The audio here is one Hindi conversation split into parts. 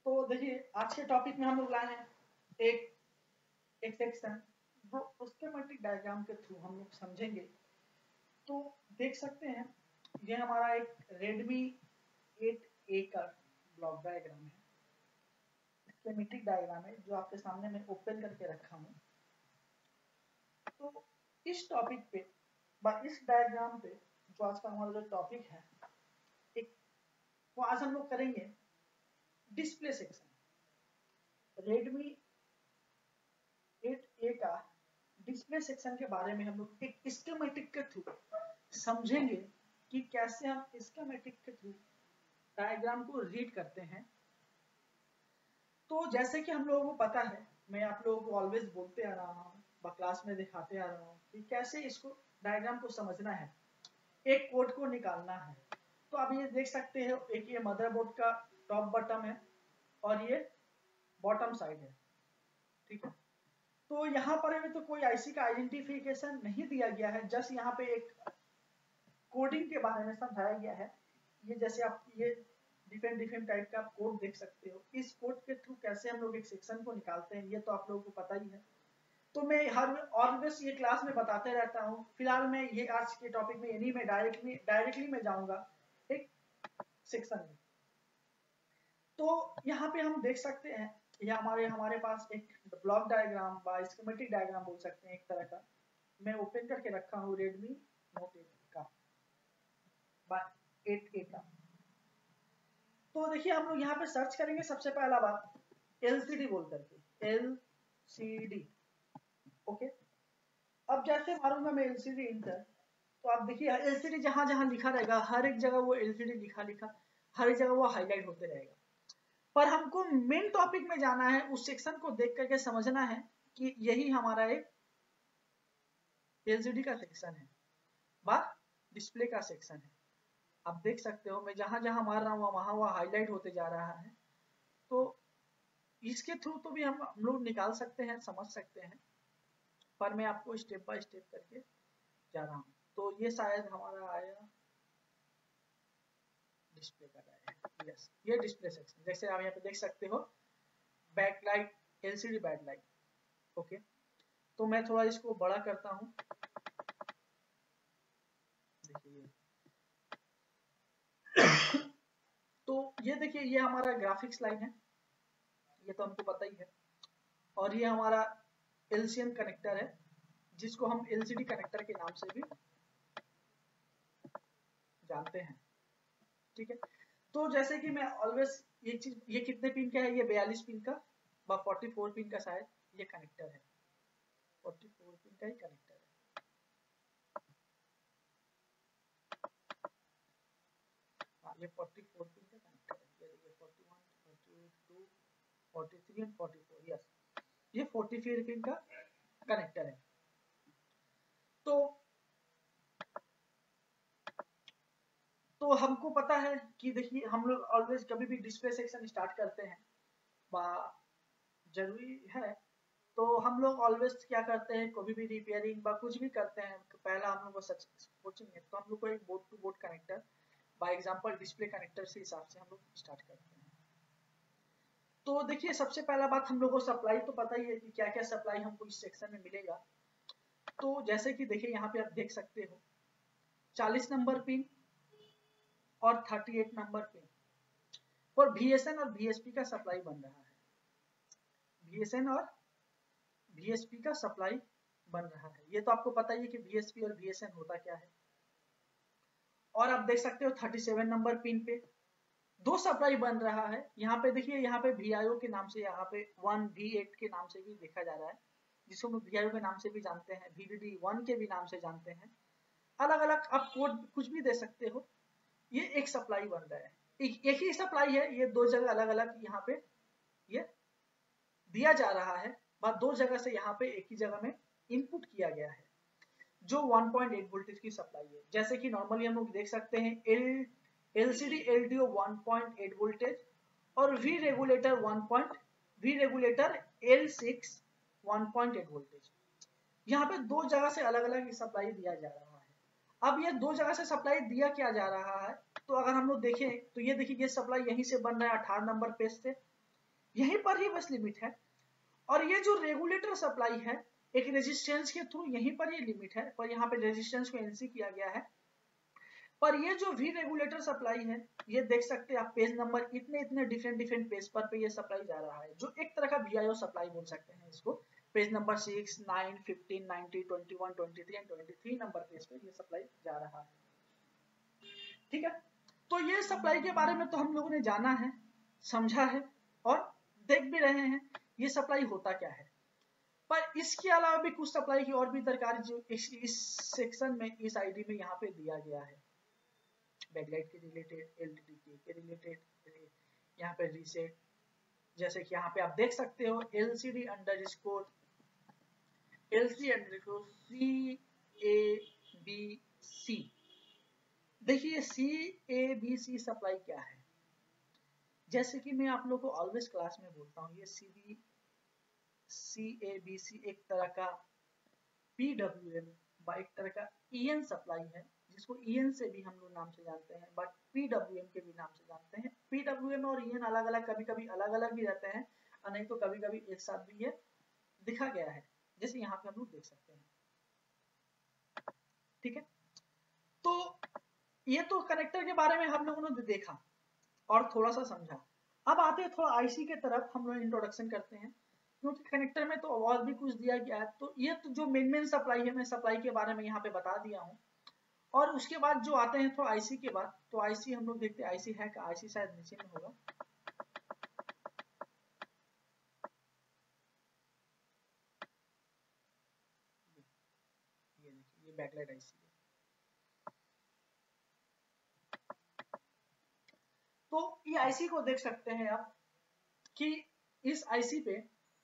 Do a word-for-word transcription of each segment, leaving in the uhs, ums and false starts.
तो देखिए आज के टॉपिक में हम लोग लाए हैं एक एक सेक्शन जो स्कीमेटिक डायग्राम के थ्रू हम लोग समझेंगे। तो देख सकते हैं ये हमारा एक रेडमी एट ए का ब्लॉक डायग्राम है, स्कीमेटिक डायग्राम है जो आपके सामने मैं ओपन करके रखा हूँ। तो इस टॉपिक पे इस डायग्राम पे जो आज का हमारा जो टॉपिक है एक वो आज हम लोग करेंगे display section. Redmi eight A का डिस्प्ले सेक्शन के बारे में हम लोग एक स्कीमेटिक के थ्रू समझेंगे कि कैसे हम स्कीमेटिक के थ्रू डायग्राम को रीड करते हैं। तो जैसे कि हम लोगों को पता है, मैं आप लोगों को ऑलवेज बोलते आ रहा हूँ, क्लास में दिखाते आ रहा हूँ कि कैसे इसको डायग्राम को समझना है, एक कोड को निकालना है। तो आप ये देख सकते हो, एक ये मदरबोर्ड का टॉप बटन है और ये बॉटम साइड है, ठीक है। तो यहाँ पर अभी तो कोई आईसी का आइडेंटिफिकेशन नहीं दिया गया है, जस्ट यहाँ पे एक कोडिंग के बारे में समझाया गया है। ये जैसे आप ये डिफरेंट डिफरेंट टाइप का आप कोड देख सकते हो, इस कोड के थ्रू कैसे हम लोग एक सेक्शन को निकालते हैं ये तो आप लोगों को पता ही है। तो मैं हर ऑलवेज ये क्लास में बताते रहता हूँ। फिलहाल मैं ये आज के टॉपिक में यानी मैं डायरेक्टली डायरेक्टली मैं जाऊंगा एक सेक्शन में। तो यहाँ पे हम देख सकते हैं ये हमारे हमारे पास एक ब्लॉक डायग्राम या स्कीमेटिक डायग्राम बोल सकते हैं एक तरह का, मैं ओपन करके रखा हूँ रेडमी नोट एट का एट ए का। तो देखिए हम लोग यहाँ पे सर्च करेंगे सबसे पहला बात एलसीडी बोल करके, एलसीडी ओके। अब जैसे मारूंगा मैं एलसीडी इंटर, तो आप देखिए एलसीडी जहां जहां लिखा रहेगा हर एक जगह वो एलसीडी लिखा लिखा हर एक जगह वो हाईलाइट होते रहेगा। पर हमको मेन टॉपिक में जाना है, उस सेक्शन को देख करके समझना है कि यही हमारा एक एलसीडी का सेक्शन है बा डिस्प्ले का सेक्शन है। आप देख सकते हो मैं जहां जहां मार रहा हूँ वहां वहां हाईलाइट होते जा रहा है। तो इसके थ्रू तो भी हम हम लोग निकाल सकते हैं, समझ सकते हैं, पर मैं आपको स्टेप बाय स्टेप करके जा रहा हूँ। तो ये शायद हमारा आया डिस्प्ले का डायग्राम, यस ये डिस्प्ले सेक्शन। जैसे आप यहाँ पे देख सकते हो बैकलाइट, एलसीडी बैकलाइट, ओके। तो मैं थोड़ा इसको बड़ा करता हूँ, देखिए तो ये देखिए ये हमारा ग्राफिक्स लाइन है, ये तो हमको पता ही है। और ये हमारा एलसीएम कनेक्टर है जिसको हम एलसीडी कनेक्टर के नाम से भी जानते हैं, ठीक है। तो जैसे कि मैं ऑलवेज ये चीज, ये कितने पिन का है, ये बयालीस पिन का व चौवालीस पिन का शायद ये कनेक्टर है, चौवालीस पिन का ही कनेक्टर है। हाँ ये चौवालीस पिन का कनेक्टर है, ये देखिए इकतालीस, बयालीस, दो, तैंतालीस और चौवालीस, यस ये चौवालीस पिन का कनेक्टर है। तो तो हमको पता है कि देखिए हम लोग ऑलवेज कभी भी डिस्प्ले सेक्शन स्टार्ट करते हैं बा जरूरी है, तो हम लोग ऑलवेज क्या करते हैं, कभी भी रिपेयरिंग बा कुछ भी करते हैं, पहला हम लोग को सच कोचिंग है तो हम लोग को एक board to board connector by example display connector से हिसाब से हम लोग स्टार्ट करते हैं। तो देखिए सबसे पहला बात हम लोग को सप्लाई तो पता ही है कि क्या क्या सप्लाई हमको इस सेक्शन में मिलेगा। तो जैसे कि देखिए यहाँ पे आप देख सकते हो चालीस नंबर पिन और अड़तीस नंबर पिन और वीएसएन और वीएसपी का सप्लाई बन रहा है, वीएसएन और वीएसपी का सप्लाई बन रहा है। ये तो आपको पता ही है कि वीएसपी और वीएसएन होता क्या है। और आप देख सकते हो सैंतीस नंबर पिन पे दो सप्लाई बन रहा है। यहाँ पे देखिए यहाँ पे वीआईओ के नाम से, यहाँ पे वन वी एट के नाम से भी देखा जा रहा है, जिसको हम वीआईओ के नाम से भी जानते हैं, वीडीडी वन के भी नाम से जानते हैं। अलग अलग आप कोड कुछ भी दे सकते हो। ये एक सप्लाई बन रहा है, एक, एक ही सप्लाई है, ये दो जगह अलग अलग यहाँ पे ये दिया जा रहा है, बस दो जगह से यहाँ पे एक ही जगह में इनपुट किया गया है जो वन पॉइंट एट वोल्टेज की सप्लाई है। जैसे कि नॉर्मली हम लोग देख सकते हैं L LCD LDO one point eight voltage और V regulator one point V regulator L six one point eight voltage. यहाँ पे दो जगह से अलग अलग सप्लाई दिया जा रहा है। अब ये दो जगह से सप्लाई दिया क्या जा रहा है, तो अगर हम लोग देखें तो ये देखिए ये सप्लाई यहीं से बन रहा है अठारह नंबर पेज से, यहीं पर ही बस लिमिट है। और ये जो रेगुलेटर सप्लाई है एक रेजिस्टेंस के थ्रू, यहीं पर ये लिमिट है, पर यहाँ पे रेजिस्टेंस को एनसी किया गया है। पर ये जो वी रेगुलेटर सप्लाई है, ये देख सकते हैं आप पेज नंबर इतने इतने डिफरेंट डिफरेंट पेज पर पे ये सप्लाई जा रहा है, जो एक तरह का वीआईओ सप्लाई बोल सकते हैं इसको। Page number six, nine, fifteen, ninety, twenty one, twenty three and twenty three number page पे ये सप्लाई जा रहा है। ठीक है, तो ये सप्लाई के बारे में तो हम लोगों ने जाना है, समझा है और देख भी रहे हैं ये सप्लाई होता क्या है। पर इसके अलावा भी कुछ सप्लाई की और भी दरकार जो इस, इस सेक्शन में, इस आईडी में यहाँ पे दिया गया है। बैकलाइट के रिलेटेड, एलईडी के रिलेटेड, यहाँ पे रीसेट, जैसे कि यहाँ पे आप देख सकते हो LCD underscore LC underscore C A B C. देखिए C A B C supply क्या है, जैसे कि मैं आप लोग को ऑलवेज क्लास में बोलता हूँ, ये C B C A B सी एक तरह का पीडब्ल्यूएम बा एक तरह का ईएन सप्लाई है, जिसको ईएन से भी हम लोग नाम से जानते हैं, बट पीडब्ल्यूएम के भी नाम से जानते हैं। पीडब्ल्यूएम और ईएन अलग अलग, कभी कभी अलग अलग भी रहते हैं और नहीं तो कभी कभी एक साथ भी ये दिखा गया है, जैसे यहाँ पे हम लोग देख सकते हैं। ठीक है, तो ये तो कनेक्टर के बारे में हम लोगों ने देखा और थोड़ा सा समझा। अब आते हैं थोड़ा आईसी के तरफ, हम लोग इंट्रोडक्शन करते हैं, क्योंकि कनेक्टर में तो और भी कुछ दिया गया है। तो ये तो जो मेन मेन सप्लाई है, मैं सप्लाई के बारे में यहाँ पे बता दिया हूँ। और उसके बाद जो आते हैं थोड़ा आईसी के बाद, तो आईसी हम लोग देखते हैं आईसी है का, आईसी शायद नीचे में होगा। ये देखिए, ये बैकलाइट आईसी है। तो ये आईसी को देख सकते हैं आप कि इस आईसी पे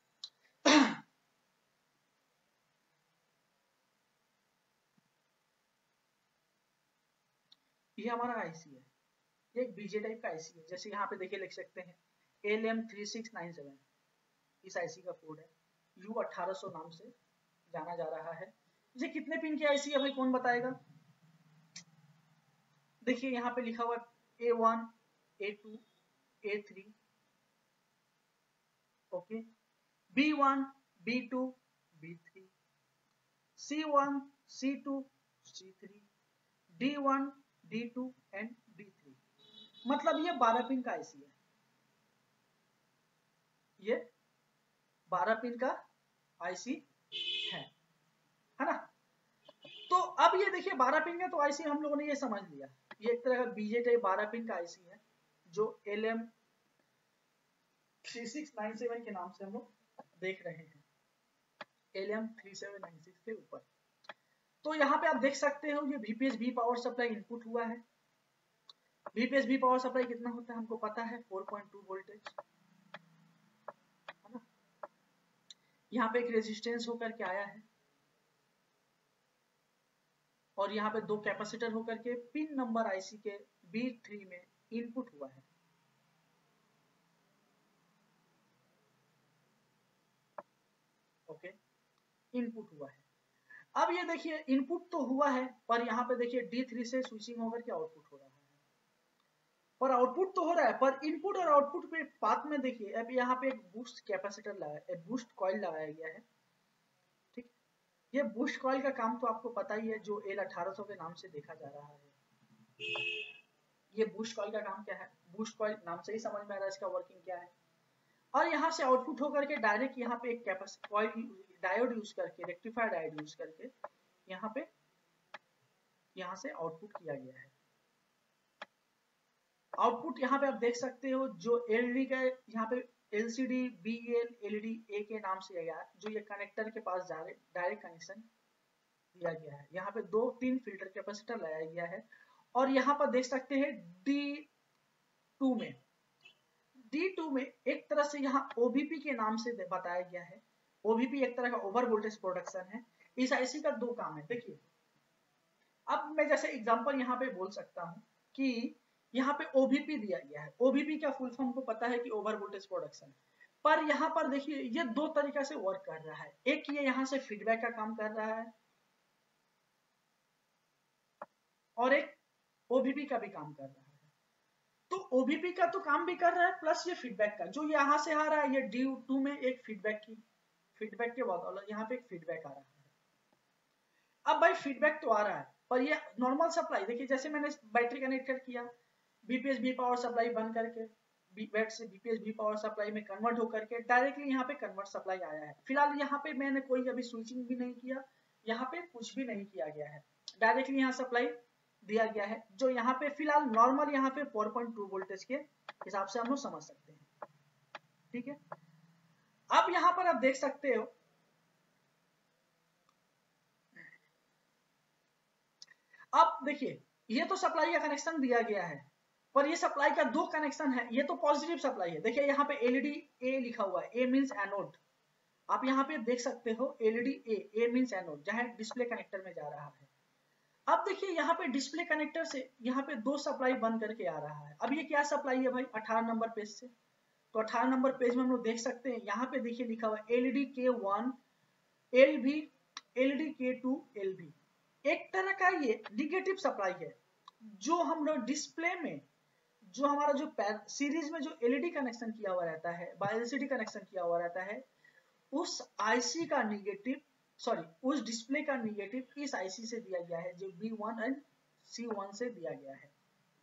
ये हमारा आईसी है, ये एक बीजे टाइप का आईसी है। जैसे यहाँ पे देखिए लिख सकते हैं L M three six nine seven, इस आईसी का कोड है। यू अठारह सौ नाम से जाना जा रहा है। ये कितने पिन की आईसी है भाई, कौन बताएगा? देखिए यहाँ पे लिखा हुआ A one, A two, A three, okay, B one, B two, B three, C one, C two, C three, D one, D two and D three. मतलब ये बारह पिन का आईसी है, ये बारह पिन का आईसी है, है ना। तो अब ये देखिए बारह पिन का तो आईसी हम लोगों ने ये समझ लिया, ये एक तरह का बीजे टाइप बारह पिन का आईसी है, जो L M three six nine seven के नाम से हम लोग देख रहे हैं, L M three seven nine six के ऊपर। तो यहाँ पे आप देख सकते हो ये वीपीएस भी पावर सप्लाई इनपुट हुआ है। वीपीएस भी पावर सप्लाई कितना होता है हमको पता है, फोर पॉइंट टू वोल्टेज, है ना। यहाँ पे एक रेजिस्टेंस होकर के आया है और यहाँ पे दो कैपेसिटर होकर के पिन नंबर आईसी के बी थ्री में इनपुट हुआ है। ओके, इनपुट हुआ है। अब ये देखिए इनपुट तो हुआ है, पर यहाँ पे देखिए डी थ्री से स्विचिंग होकर के आउटपुट हो रहा है। पर आउटपुट तो हो रहा है, पर इनपुट और आउटपुट के पाथ में देखिए अब यहाँ पे एक बूस्ट कैपेसिटर लगाया, बूस्ट कॉइल लगाया गया है। ठीक, ये बूस्ट कॉइल का काम तो आपको पता ही है, जो एल अठारह सौ के नाम से देखा जा रहा है। ये बूस्ट कॉइल का काम क्या है, बूस्ट कॉइल नाम से ही समझ में आ रहा है इसका वर्किंग क्या है। और यहाँ से आउटपुट होकर के डायरेक्ट यहाँ पे एक कैपेसिटर कॉइल डायोड यूज करके, रेक्टिफायर डायोड यूज करके यहाँ पे यहाँ से आउटपुट किया गया है। आउटपुट यहाँ पे आप देख सकते हो, जो एलईडी का यहाँ पे एलसीडी बीएल एलईडी ए के नाम से गया है, जो ये कनेक्टर के पास डायरेक्ट कनेक्शन दिया गया है। यहाँ पे दो तीन फिल्टर कैपेसिटर लगाया गया है। और यहाँ पर देख सकते हैं डी टू में डी टू में एक तरह से यहाँ ओबीपी के नाम से बताया गया है। ओबीपी एक तरह का ओवर वोल्टेज प्रोडक्शन है। इस आईसी का दो काम है। देखिए अब मैं जैसे एग्जांपल यहाँ पे बोल सकता हूँ कि यहाँ पे ओबीपी दिया गया है। ओबीपी का फुल फॉर्म को पता है कि ओवर वोल्टेज प्रोडक्शन, पर यहाँ पर देखिए ये दो तरीका से वर्क कर रहा है। एक ये यहाँ से फीडबैक का काम कर रहा है और एक ओबीपी का भी काम कर रहा है। तो ओबीपी का तो काम भी कर रहा है, प्लस ये फीडबैक का जो यहाँ से आ रहा है, ये डी टू में एक फीडबैक की फीडबैक के बाद यहाँ पे एक फीडबैक आ रहा है। अब भाई फीडबैक तो आ रहा है, पर ये नॉर्मल सप्लाई देखिए, जैसे मैंने बैटरी कनेक्टेड किया, बीपीएस बी पावर सप्लाई बंद करके बैट से बीपीएस बी पावर सप्लाई में कन्वर्ट होकर के डायरेक्टली यहाँ पे कन्वर्ट सप्लाई आया है। फिलहाल यहाँ पे मैंने कोई अभी स्विचिंग भी नहीं किया, यहाँ पे कुछ भी नहीं किया गया है, डायरेक्टली यहाँ सप्लाई दिया गया है, जो यहाँ पे फिलहाल नॉर्मल यहाँ पे फोर पॉइंट टू वोल्टेज के हिसाब से हम लोग समझ सकते हैं। ठीक है, अब यहाँ पर आप देख सकते हो, अब देखिए ये तो सप्लाई का कनेक्शन दिया गया है, पर ये सप्लाई का दो कनेक्शन है, ये तो पॉजिटिव सप्लाई है। देखिए यहाँ पे एलईडी ए लिखा हुआ है, ए मींस एनोड, आप यहाँ पे देख सकते हो LED A, A means anode, जहां डिस्प्ले कनेक्टर में जा रहा है। अब देखिए यहाँ पे डिस्प्ले कनेक्टर से यहाँ पे दो सप्लाई बंद करके आ रहा है। अब ये क्या सप्लाई है भाई, अठारह नंबर पेज से, तो अठारह नंबर पेज में हम लोग देख सकते हैं, यहाँ पे देखिए लिखा हुआ है एलईडी के वन एल भी, एलईडी के टू एल भी। एक तरह का ये निगेटिव सप्लाई है, जो हम लोग डिस्प्ले में जो हमारा जो सीरीज में जो एलईडी कनेक्शन किया हुआ रहता है, एलसीडी कनेक्शन किया हुआ रहता है, उस आईसी का निगेटिव, सॉरी उस डिस्प्ले का निगेटिव इस आईसी से दिया गया है, जो B one and C one से दिया गया है,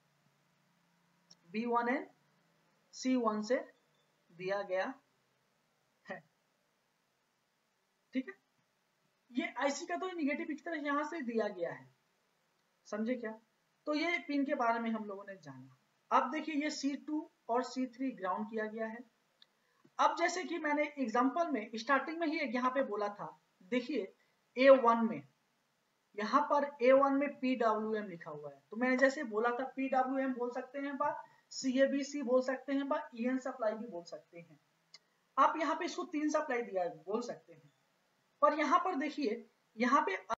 B one and C one से दिया गया है। ठीक है, ये आईसी का तो निगेटिव इस तरह यहां से दिया गया है, समझे क्या। तो ये पिन के बारे में हम लोगों ने जाना। अब देखिए ये सी टू और सी थ्री ग्राउंड किया गया है। अब जैसे कि मैंने एग्जांपल में स्टार्टिंग में ही यहाँ पे बोला था, देखिए ए वन में, यहाँ पर ए वन में पीडब्ल्यूएम लिखा हुआ है, तो मैंने जैसे बोला था पीडब्ल्यूएम बोल सकते हैं, बा सीएबीसी बोल सकते हैं, बा ईएन सप्लाई भी बोल सकते हैं। आप यहाँ पे इसको तीन सप्लाई दिया बोल सकते हैं, पर यहाँ पर देखिए यहाँ पे